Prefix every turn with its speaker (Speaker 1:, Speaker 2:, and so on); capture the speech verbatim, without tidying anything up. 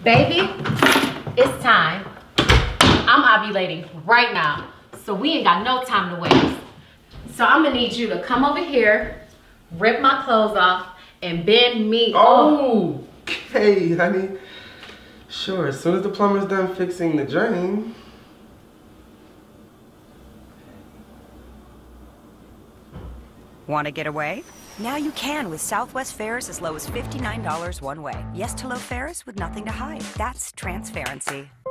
Speaker 1: Baby, it's time. I'm ovulating right now, so we ain't got no time to waste. So I'm gonna need you to come over here, rip my clothes off, and bend me
Speaker 2: oh, over. Okay, honey. Sure, as soon as the plumber's done fixing the drain.
Speaker 3: Want to get away? Now you can with Southwest fares as low as fifty-nine dollars one way. Yes to low fares with nothing to hide. That's transparency.